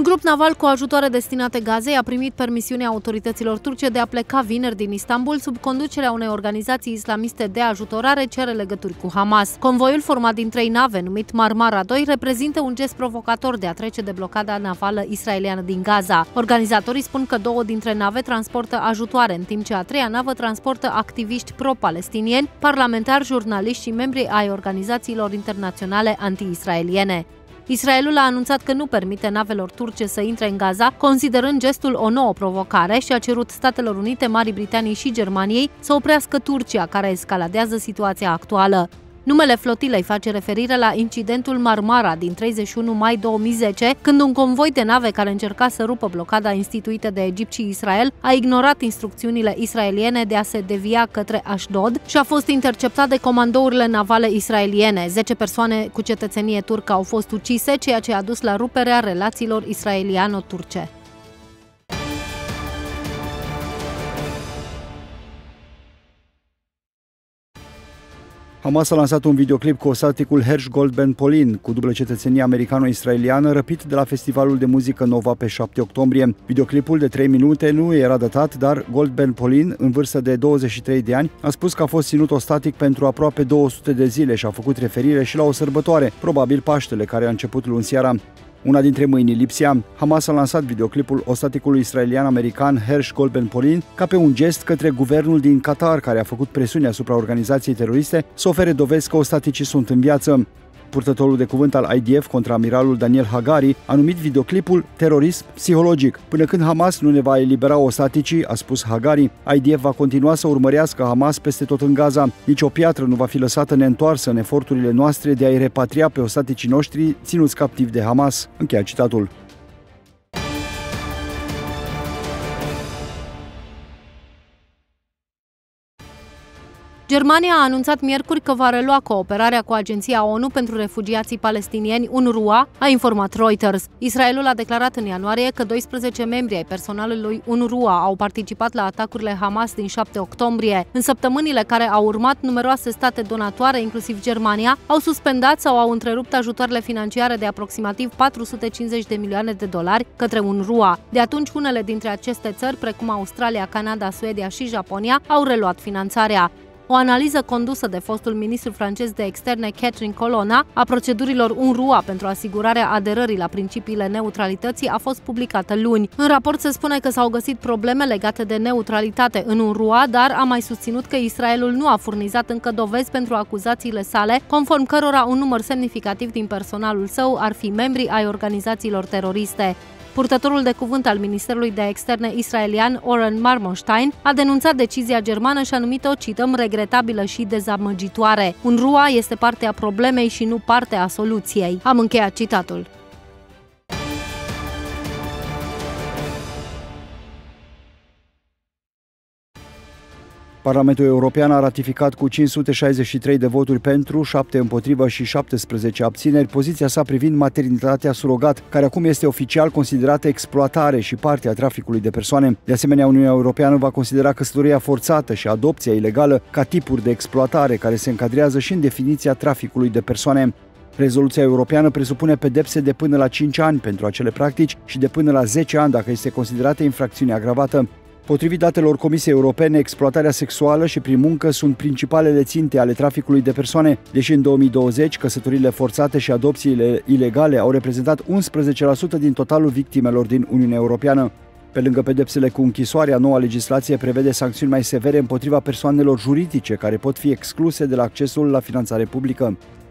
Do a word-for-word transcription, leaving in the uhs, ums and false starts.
grup naval cu ajutoare destinate Gazei a primit permisiunea autorităților turce de a pleca vineri din Istanbul sub conducerea unei organizații islamiste de ajutorare ce are legături cu Hamas. Convoiul format din trei nave, numit Marmara doi, reprezintă un gest provocator de a trece de blocada navală israeliană din Gaza. Organizatorii spun că două dintre nave transportă ajutoare, în timp ce a treia navă transportă activiști pro-palestinieni, parlamentari, jurnaliști și membri ai organizațiilor internaționale anti-israeliene. Israelul a anunțat că nu permite navelor turce să intre în Gaza, considerând gestul o nouă provocare și a cerut Statelor Unite, Marii Britanii și Germaniei să oprească Turcia, care escaladează situația actuală. Numele flotilei face referire la incidentul Marmara din treizeci și unu mai două mii zece, când un convoi de nave care încerca să rupă blocada instituită de Egipt și Israel a ignorat instrucțiunile israeliene de a se devia către Ashdod și a fost interceptat de comandourile navale israeliene. Zece persoane cu cetățenie turcă au fost ucise, ceea ce a dus la ruperea relațiilor israeliano-turce. Hamas a lansat un videoclip cu ostaticul Hersh Goldben Polin, cu dublă cetățenie americano-israeliană, răpit de la festivalul de muzică Nova pe șapte octombrie. Videoclipul de trei minute nu era datat, dar Goldben Polin, în vârstă de douăzeci și trei de ani, a spus că a fost ținut ostatic pentru aproape două sute de zile și a făcut referire și la o sărbătoare, probabil Paștele, care a început luni seara. Una dintre mâini lipsea. Hamas a lansat videoclipul ostaticului israelian-american Hersh Goldben Polin ca pe un gest către guvernul din Qatar, care a făcut presiune asupra organizației teroriste să ofere dovezi că ostaticii sunt în viață. Purtătorul de cuvânt al I D F, contraamiralul Daniel Hagari, a numit videoclipul terorism psihologic. Până când Hamas nu ne va elibera ostaticii, a spus Hagari, I D F va continua să urmărească Hamas peste tot în Gaza. Nici o piatră nu va fi lăsată neîntoarsă în eforturile noastre de a-i repatria pe ostaticii noștri ținuți captivi de Hamas. Încheia citatul. Germania a anunțat miercuri că va relua cooperarea cu Agenția ONU pentru Refugiații Palestinieni, UNRWA, a informat Reuters. Israelul a declarat în ianuarie că doisprezece membri ai personalului UNRWA au participat la atacurile Hamas din șapte octombrie. În săptămânile care au urmat, numeroase state donatoare, inclusiv Germania, au suspendat sau au întrerupt ajutoarele financiare de aproximativ patru sute cincizeci de milioane de dolari către UNRWA. De atunci, unele dintre aceste țări, precum Australia, Canada, Suedia și Japonia, au reluat finanțarea. O analiză condusă de fostul ministru francez de externe Catherine Colonna a procedurilor UNRWA pentru asigurarea aderării la principiile neutralității a fost publicată luni. În raport se spune că s-au găsit probleme legate de neutralitate în UNRWA, dar a mai susținut că Israelul nu a furnizat încă dovezi pentru acuzațiile sale, conform cărora un număr semnificativ din personalul său ar fi membri ai organizațiilor teroriste. Purtătorul de cuvânt al Ministerului de Externe israelian, Oren Marmonstein, a denunțat decizia germană și a numit-o, cităm, regretabilă și dezamăgitoare. UNRWA este parte a problemei și nu parte a soluției. Am încheiat citatul. Parlamentul European a ratificat cu cinci sute șaizeci și trei de voturi pentru, șapte împotrivă și șaptesprezece abțineri poziția sa privind maternitatea surogat, care acum este oficial considerată exploatare și parte a traficului de persoane. De asemenea, Uniunea Europeană va considera căsătoria forțată și adopția ilegală ca tipuri de exploatare care se încadrează și în definiția traficului de persoane. Rezoluția europeană presupune pedepse de până la cinci ani pentru acele practici și de până la zece ani dacă este considerată infracțiune agravată. Potrivit datelor Comisiei Europene, exploatarea sexuală și prin muncă sunt principalele ținte ale traficului de persoane, deși în două mii douăzeci căsătoriile forțate și adopțiile ilegale au reprezentat unsprezece la sută din totalul victimelor din Uniunea Europeană. Pe lângă pedepsele cu închisoarea, noua legislație prevede sancțiuni mai severe împotriva persoanelor juridice care pot fi excluse de la accesul la finanțare publică.